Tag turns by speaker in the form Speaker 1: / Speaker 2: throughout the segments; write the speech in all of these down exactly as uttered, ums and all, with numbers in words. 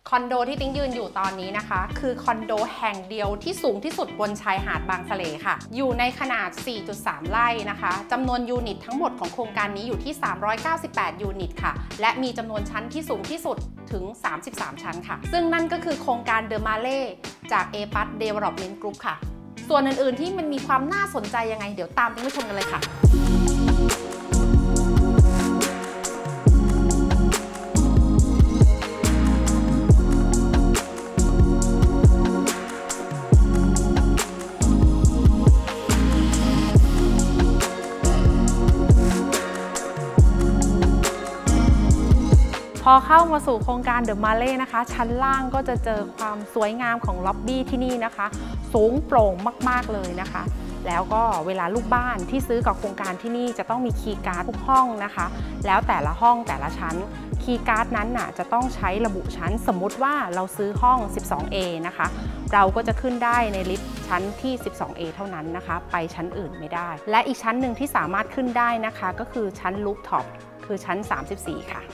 Speaker 1: คอนโดที่ติ๊งยืนอยู่ตอนนี้นะคะคือคอนโดแห่งเดียวที่สูงที่สุดบนชายหาดบางสะเลค่ะอยู่ในขนาด สี่จุดสาม ไร่นะคะจำนวนยูนิตทั้งหมดของโครงการนี้อยู่ที่ สามร้อยเก้าสิบแปด ยูนิตค่ะและมีจำนวนชั้นที่สูงที่สุดถึง สามสิบสาม ชั้นค่ะซึ่งนั่นก็คือโครงการเดอะมาเล่จาก เอ พี เอ ดี Development Group ค่ะส่วนอื่นๆที่มันมีความน่าสนใจยังไงเดี๋ยวตามไปชมกันเลยค่ะพอเข้ามาสู่โครงการเดอะมาเล่นะคะชั้นล่างก็จะเจอความสวยงามของล็อบบี้ที่นี่นะคะสูงโปร่งมากๆเลยนะคะแล้วก็เวลาลูกบ้านที่ซื้อกับโครงการที่นี่จะต้องมีคีย์การ์ดทุกห้องนะคะแล้วแต่ละห้องแต่ละชั้นคีย์การ์ดนั้นน่ะจะต้องใช้ระบุชั้นสมมุติว่าเราซื้อห้อง สิบสองเอ นะคะเราก็จะขึ้นได้ในลิฟต์ชั้นที่ สิบสองเอ เท่านั้นนะคะไปชั้นอื่นไม่ได้และอีกชั้นหนึ่งที่สามารถขึ้นได้นะคะก็คือชั้นรูฟท็อปคือชั้น สามสิบสี่ ค่ะ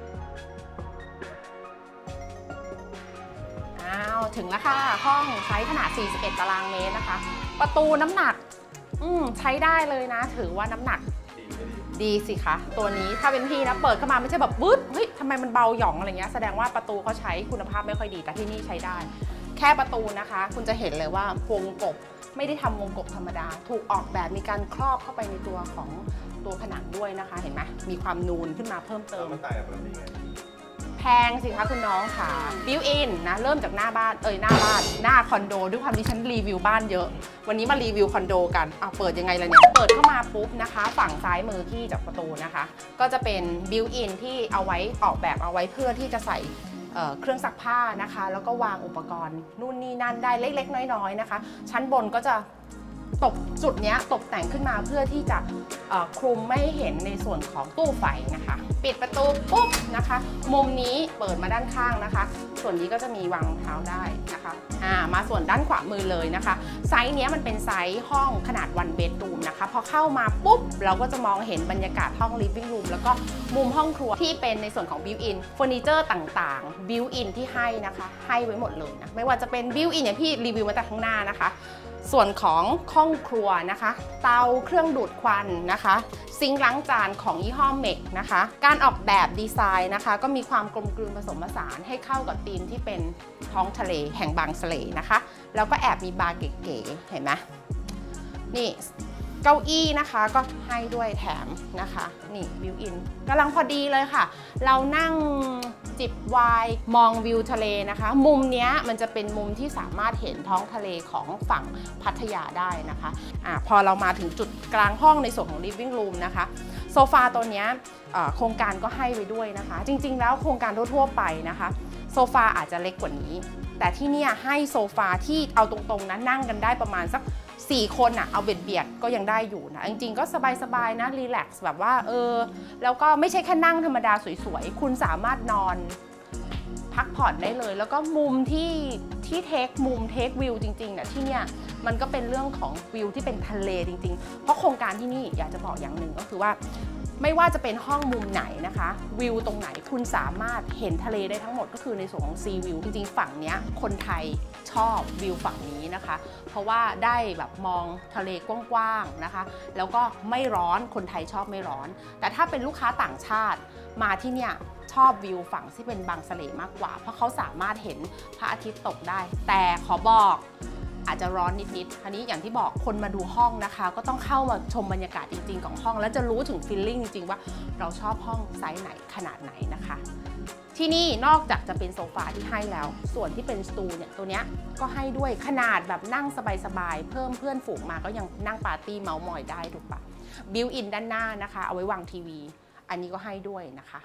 Speaker 1: ถึงแล้วค่ะห้องไซส์ขนาด สี่สิบเอ็ด ตารางเมตรนะคะประตูน้ำหนักอืมใช้ได้เลยนะถือว่าน้ำหนักดีสิคะตัวนี้ถ้าเป็นพี่นะเปิดเข้ามาไม่ใช่แบบวืดเฮ้ยทำไมมันเบาหย่องอะไรเงี้ยแสดงว่าประตูเขาใช้คุณภาพไม่ค่อยดีแต่ที่นี่ใช้ได้แค่ประตูนะคะคุณจะเห็นเลยว่าวงกบไม่ได้ทำวงกบธรรมดาถูกออกแบบมีการครอบเข้าไปในตัวของตัวผนังด้วยนะคะเห็นไหมมีความนูนขึ้นมาเพิ่มเติมแพงสิคะคุณน้องค่ะบิวอินนะเริ่มจากหน้าบ้านเอ่ยหน้าบ้านหน้าคอนโดด้วยความที่ฉันรีวิวบ้านเยอะวันนี้มารีวิวคอนโดกันเอาเปิดยังไงล่ะเนี่ยเปิดเข้ามาปุ๊บนะคะฝั่งซ้ายมือที่จากประตูนะคะก็จะเป็นบิวอินที่เอาไว้ออกแบบเอาไว้เพื่อที่จะใส่เครื่องซักผ้านะคะแล้วก็วางอุปกรณ์นู่นนี่นั่นได้เล็กๆน้อยๆนะคะชั้นบนก็จะตกจุดนี้ตกแต่งขึ้นมาเพื่อที่จะคลุมไม่ให้เห็นในส่วนของตู้ไฟนะคะปิดประตูปุ๊บนะคะมุมนี้เปิดมาด้านข้างนะคะส่วนนี้ก็จะมีวางรองเท้าได้นะคะอ่ามาส่วนด้านขวามือเลยนะคะไซส์นี้มันเป็นไซส์ห้องขนาด one bedroom นะคะพอเข้ามาปุ๊บเราก็จะมองเห็นบรรยากาศห้อง living room แล้วก็มุมห้องครัวที่เป็นในส่วนของ built in เฟอร์นิเจอร์ต่างๆ built in ที่ให้นะคะให้ไว้หมดเลยนะไม่ว่าจะเป็น built in อย่างพี่รีวิวมาจากข้างหน้านะคะส่วนของห้องครัวนะคะเตาเครื่องดูดควันนะคะซิงค์ล้างจานของยี่ห้อเมกนะคะการออกแบบดีไซน์นะคะก็มีความกลมกลืนผสมผสานให้เข้ากับธีมที่เป็นท้องทะเลแห่งบางสะเลนะคะแล้วก็แอบมีบาร์เก๋ๆเห็นไหมนี่เก้าอี้นะคะก็ให้ด้วยแถมนะคะนี่บิวอินกำลังพอดีเลยค่ะเรานั่งจิบไวน์มองวิวทะเลนะคะมุมนี้มันจะเป็นมุมที่สามารถเห็นท้องทะเลของฝั่งพัทยาได้นะคะอ่าพอเรามาถึงจุดกลางห้องในส่วนของ living room นะคะโซฟาตัวนี้โครงการก็ให้ไว้ด้วยนะคะจริงๆแล้วโครงการทั่วๆไปนะคะโซฟาอาจจะเล็กกว่านี้แต่ที่นี่ให้โซฟาที่เอาตรงๆนะนั่งกันได้ประมาณสักสี่คนอะเอาเบียดเบียดก็ยังได้อยู่นะจริงๆก็สบายๆนะรีแลกซ์แบบว่าเออแล้วก็ไม่ใช่แค่นั่งธรรมดาสวยๆคุณสามารถนอนพักผ่อนได้เลยแล้วก็มุมที่ที่เทคมุมเทควิวจริงๆเนี่ยที่เนี่ยมันก็เป็นเรื่องของวิวที่เป็นทะเลจริงๆเพราะโครงการที่นี่อยากจะบอกอย่างหนึ่งก็คือว่าไม่ว่าจะเป็นห้องมุมไหนนะคะวิวตรงไหนคุณสามารถเห็นทะเลได้ทั้งหมดก็คือในส่วนของซีวิวจริงๆฝั่งนี้คนไทยชอบวิวฝั่งนี้นะคะเพราะว่าได้แบบมองทะเลกว้างๆนะคะแล้วก็ไม่ร้อนคนไทยชอบไม่ร้อนแต่ถ้าเป็นลูกค้าต่างชาติมาที่เนี่ยชอบวิวฝั่งที่เป็นบางสะเลมากกว่าเพราะเขาสามารถเห็นพระอาทิตย์ตกได้แต่ขอบอกอาจจะร้อนนิดๆอันนี้อย่างที่บอกคนมาดูห้องนะคะก็ต้องเข้ามาชมบรรยากาศจริงๆของห้องแล้วจะรู้ถึงฟีลลิ่งจริงๆว่าเราชอบห้องไซส์ไหนขนาดไหนนะคะที่นี่นอกจากจะเป็นโซฟาที่ให้แล้วส่วนที่เป็นสตูเนี่ยตัวเนี้ยก็ให้ด้วยขนาดแบบนั่งสบายๆเพิ่มเพื่อนฝูงมาก็ยังนั่งปาร์ตี้เมาส์มอยได้ถูกปะบิวอินด้านหน้านะคะเอาไว้วางทีวีอันนี้ก็ให้ด้วยนะคะ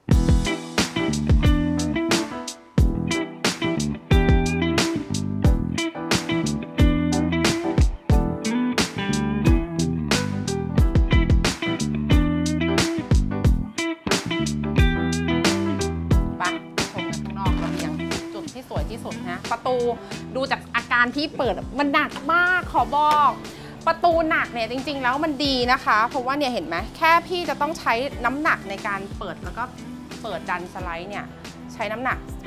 Speaker 1: ที่สุดนะประตูดูจากอาการที่เปิดมันหนักมากขอบอกประตูหนักเนี่ยจริงๆแล้วมันดีนะคะเพราะว่าเนี่ยเห็นไหมแค่พี่จะต้องใช้น้ำหนักในการเปิดแล้วก็เปิดดันสไลด์เนี่ยใช้น้ำหนัก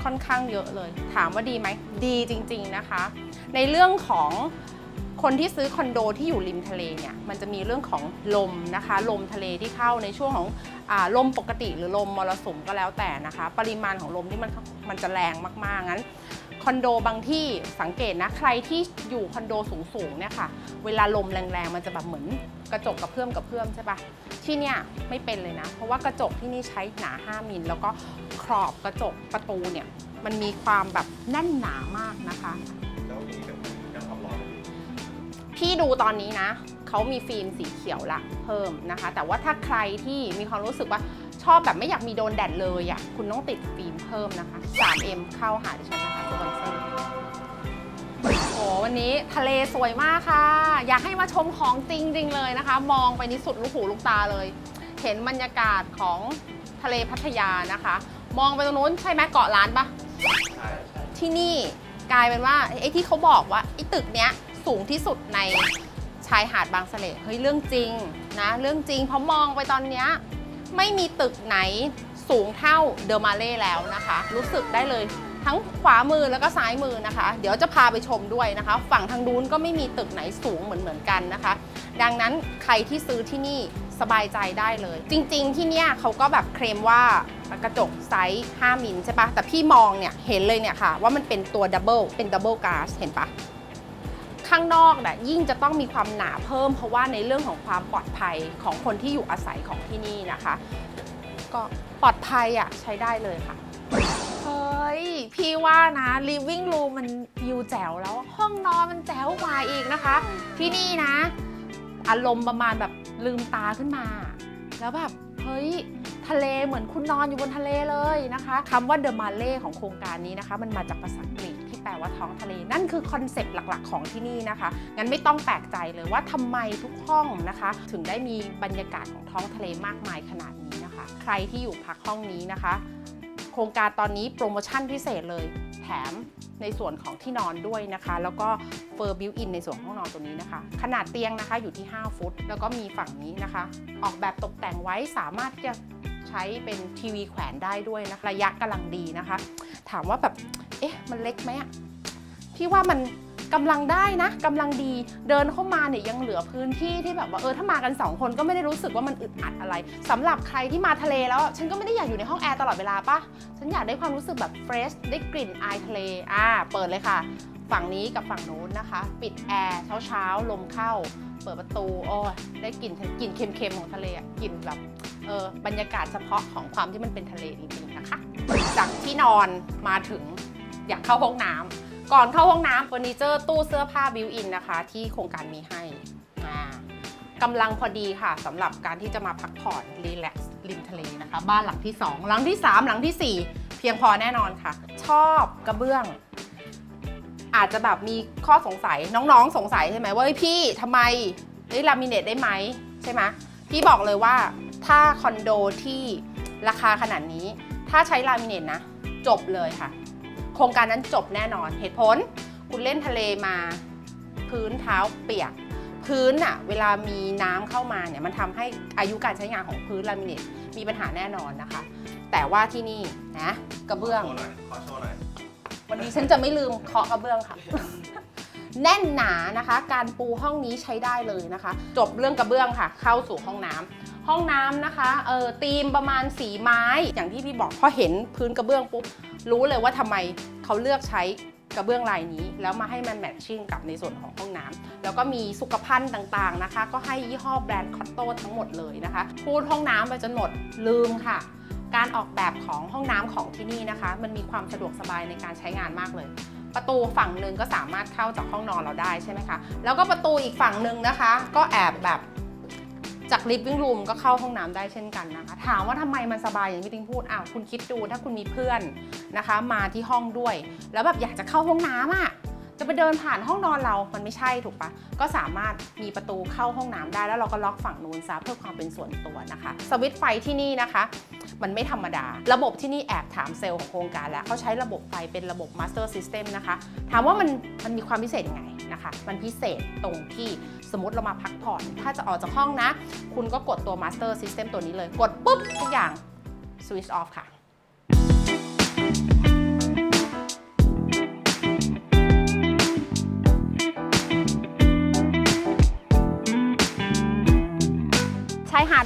Speaker 1: ค่อนข้างเยอะเลยถามว่าดีไหมดีจริงๆนะคะในเรื่องของคนที่ซื้อคอนโดที่อยู่ริมทะเลเนี่ยมันจะมีเรื่องของลมนะคะลมทะเลที่เข้าในช่วงของอ่าลมปกติหรือลมมรสุมก็แล้วแต่นะคะปริมาณของลมที่มันมันจะแรงมากๆงั้นคอนโดบางที่สังเกตนะใครที่อยู่คอนโดสูงๆเนี่ยค่ะเวลาลมแรงๆมันจะแบบเหมือนกระจกกระเพื่อมกระเพื่อมใช่ปะที่เนี่ยไม่เป็นเลยนะเพราะว่ากระจกที่นี่ใช้หนาห้ามิลแล้วก็ขอบกระจกประตูเนี่ยมันมีความแบบแน่นหนามากนะคะแล้วมีกับการความร้อนพี่ดูตอนนี้นะเขามีฟิล์มสีเขียวละเพิ่มนะคะแต่ว่าถ้าใครที่มีความรู้สึกว่าชอบแบบไม่อยากมีโดนแดดเลยอ่ะคุณต้องติดฟิล์มเพิ่มนะคะ ทรี เอ็ม เข้าหาดิฉันนะคะสปอนเซอร์โอ้วันนี้ทะเลสวยมากค่ะอยากให้มาชมของจริงๆเลยนะคะมองไปนี่สุดลูกหูลูกตาเลยเห็นบรรยากาศของทะเลพัทยานะคะมองไปตรงนู้นใช่ไหมเกาะล้านปะใช่ที่นี่กลายเป็นว่าไอ้ที่เขาบอกว่าไอ้ตึกเนี้ยสูงที่สุดในชายหาดบางสะเลเฮ้ยเรื่องจริงนะเรื่องจริงเพราะมองไปตอนเนี้ยไม่มีตึกไหนสูงเท่าเดอมาเล่แล้วนะคะรู้สึกได้เลยทั้งขวามือแล้วก็ซ้ายมือนะคะเดี๋ยวจะพาไปชมด้วยนะคะฝั่งทางนู้นก็ไม่มีตึกไหนสูงเหมือนเหมือนกันนะคะดังนั้นใครที่ซื้อที่นี่สบายใจได้เลยจริงๆที่เนี่ยเขาก็แบบเคลมว่ากระจกไซส์ห้ามิลใช่ปะแต่พี่มองเนี่ยเห็นเลยเนี่ยค่ะว่ามันเป็นตัวดับเบิลเป็นดับเบิลก๊าซเห็นปะข้างนอกน่ะยิ่งจะต้องมีความหนาเพิ่มเพราะว่าในเรื่องของความปลอดภัยของคนที่อยู่อาศัยของที่นี่นะคะก็ปลอดภัยอ่ะใช้ได้เลยค่ะเฮ้ยพี่ว่านะ living room มันวิวแจ๋วแล้วห้องนอนมันแจ๋วกว่าอีกนะคะที่นี่นะอารมณ์ประมาณแบบลืมตาขึ้นมาแล้วแบบเฮ้ยทะเลเหมือนคุณนอนอยู่บนทะเลเลยนะคะคำว่า The Malé ของโครงการนี้นะคะมันมาจากภาษาอังกฤษที่แปลว่าท้องทะเลนั่นคือคอนเซปต์หลักๆของที่นี่นะคะงั้นไม่ต้องแปลกใจเลยว่าทำไมทุกห้องนะคะถึงได้มีบรรยากาศของท้องทะเลมากมายขนาดนี้นะคะใครที่อยู่พักห้องนี้นะคะโครงการตอนนี้โปรโมชั่นพิเศษเลยแถมในส่วนของที่นอนด้วยนะคะแล้วก็เฟอร์บิวอินในส่วนห้องนอนตัวนี้นะคะขนาดเตียงนะคะอยู่ที่ห้าฟุตแล้วก็มีฝั่งนี้นะคะออกแบบตกแต่งไว้สามารถจะใช้เป็นทีวีแขวนได้ด้วยนะคะระยะกำลังดีนะคะถามว่าแบบเอ๊ะมันเล็กไหมอะพี่ว่ามันกำลังได้นะกำลังดีเดินเข้ามาเนี่ยยังเหลือพื้นที่ที่แบบว่าเออถ้ามากันสองคนก็ไม่ได้รู้สึกว่ามันอึดอัดอะไรสำหรับใครที่มาทะเลแล้วฉันก็ไม่ได้อยากอยู่ในห้องแอร์ตลอดเวลาปะฉันอยากได้ความรู้สึกแบบเฟรชได้กลิ่นอายทะเลอ่าเปิดเลยค่ะฝั่งนี้กับฝั่งโน้นนะคะปิดแอร์เช้าเช้าลมเข้าเปิดประตูโอ้ได้กลิ่นกลิ่นเค็มๆของทะเลอ่ะกลิ่นแบบเออบรรยากาศเฉพาะของความที่มันเป็นทะเลจริงๆนะคะจากที่นอนมาถึงอยากเข้าห้องน้ำก่อนเข้าห้องน้ำเฟอร์นิเจอร์ตู้เสื้อผ้าบิวอินนะคะที่โครงการมีให้กำลังพอดีค่ะสำหรับการที่จะมาพักผ่อนรีแลกซ์ริมทะเลนะคะบ้านหลังที่สองหลังที่สามหลังที่สี่เพียงพอแน่นอนค่ะชอบกระเบื้องอาจจะแบบมีข้อสงสัยน้องๆสงสัยใช่ไหมว่าพี่ทำไมได้ลามิเนตได้ไหมใช่ไหมพี่บอกเลยว่าถ้าคอนโดที่ราคาขนาดนี้ถ้าใช้ลามิเนตนะจบเลยค่ะโครงการนั้นจบแน่นอนเหตุผลคุณเล่นทะเลมาพื้นเท้าเปียกพื้นอะเวลามีน้ำเข้ามาเนี่ยมันทำให้อายุการใช้งานของพื้นลามิเนตมีปัญหาแน่นอนนะคะแต่ว่าที่นี่นะกระเบื้องขอโชว์หน่อยวันนี้ฉันจะไม่ลืมเคาะกระเบื้องค่ะ แน่นหนานะคะการปูห้องนี้ใช้ได้เลยนะคะจบเรื่องกระเบื้องค่ะเข้าสู่ห้องน้ำห้องน้ำนะคะเออธีมประมาณสีไม้อย่างที่พี่บอกพอเห็นพื้นกระเบื้องปุ๊บรู้เลยว่าทำไมเขาเลือกใช้กระเบื้องลายนี้แล้วมาให้มันแมทชิ่งกับในส่วนของห้องน้ำแล้วก็มีสุขภัณฑ์ต่างๆนะคะก็ให้ยี่ห้อแบรนด์คอตโต้ทั้งหมดเลยนะคะพูดห้องน้ำไปจนหมดลืมค่ะการออกแบบของห้องน้ำของที่นี่นะคะมันมีความสะดวกสบายในการใช้งานมากเลยประตูฝั่งหนึ่งก็สามารถเข้าจากห้องนอนเราได้ใช่ไหมคะแล้วก็ประตูอีกฝั่งหนึ่งนะคะก็แอบแบบจาก living room ก็เข้าห้องน้ำได้เช่นกันนะคะถามว่าทำไมมันสบายอย่างที่ติ๊งพูดอ้าวคุณคิดดูถ้าคุณมีเพื่อนนะคะมาที่ห้องด้วยแล้วแบบอยากจะเข้าห้องน้ำอ่ะจะไปเดินผ่านห้องนอนเรามันไม่ใช่ถูกปะก็สามารถมีประตูเข้าห้องน้ำได้แล้วเราก็ล็อกฝั่งนู้นซะเพื่อความเป็นส่วนตัวนะคะสวิตช์ไฟที่นี่นะคะมันไม่ธรรมดาระบบที่นี่แอบถามเซลล์ของโครงการแล้วเขาใช้ระบบไฟเป็นระบบ Master System นะคะถามว่ามันมันมีความพิเศษยังไงนะคะมันพิเศษตรงที่สมมติเรามาพักผ่อนถ้าจะออกจากห้องนะคุณก็กดตัว Master System ตัวนี้เลยกดปุ๊บทุกอย่าง Switch off ค่ะ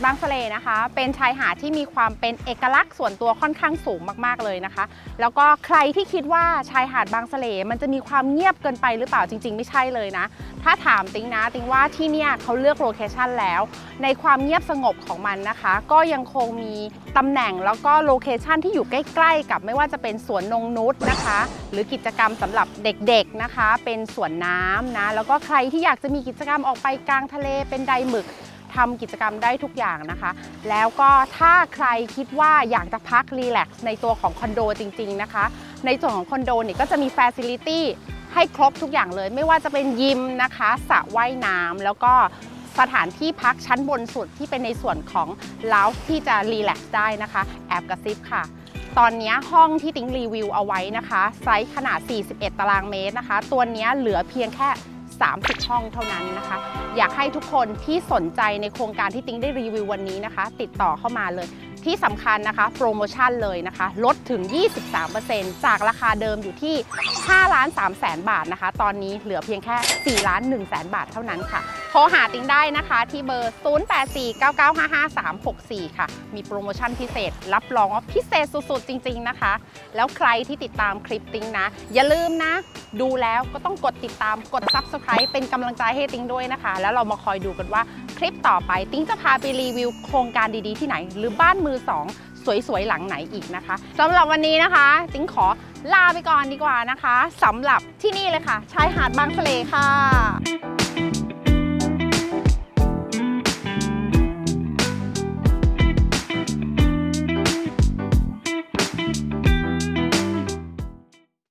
Speaker 1: บางสะเลนะคะเป็นชายหาดที่มีความเป็นเอกลักษณ์ส่วนตัวค่อนข้างสูงมากๆเลยนะคะแล้วก็ใครที่คิดว่าชายหาดบางสะเลมันจะมีความเงียบเกินไปหรือเปล่าจริงๆไม่ใช่เลยนะถ้าถามติ๊งนะติ๊งว่าที่เนี่ยเขาเลือกโลเคชั่นแล้วในความเงียบสงบของมันนะคะก็ยังคงมีตำแหน่งแล้วก็โลเคชั่นที่อยู่ใกล้ๆกับไม่ว่าจะเป็นสวนนงนุชนะคะหรือกิจกรรมสำหรับเด็กๆนะคะเป็นสวนน้ำนะแล้วก็ใครที่อยากจะมีกิจกรรมออกไปกลางทะเลเป็นไดหมึกทำกิจกรรมได้ทุกอย่างนะคะแล้วก็ถ้าใครคิดว่าอยากจะพักรีแลกซ์ในตัวของคอนโดจริงๆนะคะในส่วนของคอนโดเนี่ยก็จะมีฟาซิลิตี้ให้ครบทุกอย่างเลยไม่ว่าจะเป็นยิมนะคะสระว่ายน้ำแล้วก็สถานที่พักชั้นบนสุดที่เป็นในส่วนของลาวส์ที่จะรีแลกซ์ได้นะคะแอบกระซิบค่ะตอนนี้ห้องที่ติ๊งรีวิวเอาไว้นะคะไซส์ขนาดสี่สิบเอ็ดตารางเมตรนะคะตัวนี้เหลือเพียงแค่สามสิบห้องเท่านั้นนะคะอยากให้ทุกคนที่สนใจในโครงการที่ติ๊งได้รีวิววันนี้นะคะติดต่อเข้ามาเลยที่สำคัญนะคะโปรโมชั่นเลยนะคะลดถึง ยี่สิบสามเปอร์เซ็นต์ จากราคาเดิมอยู่ที่ห้าล้านสามแสนบาทนะคะตอนนี้เหลือเพียงแค่สี่ล้านหนึ่งแสนบาทเท่านั้นค่ะโทรหาติ๊งได้นะคะที่เบอร์ศูนย์ แปด สี่ เก้า เก้า ห้า ห้า สาม หก สี่ค่ะมีโปรโมชั่นพิเศษรับรองว่าพิเศษสุดๆจริงๆนะคะแล้วใครที่ติดตามคลิปติ๊งนะอย่าลืมนะดูแล้วก็ต้องกดติดตามกด ซับสไครบ์ เป็นกำลังใจให้ติ๊งด้วยนะคะแล้วเรามาคอยดูกันว่าคลิปต่อไปติ๊งจะพาไปรีวิวโครงการดีๆที่ไหนหรือบ้านมือสองสวยๆหลังไหนอีกนะคะสำหรับวันนี้นะคะติ๊งขอลาไปก่อนดีกว่านะคะสำหรับที่นี่เลยค่ะชายหาดบางสะเลค่ะ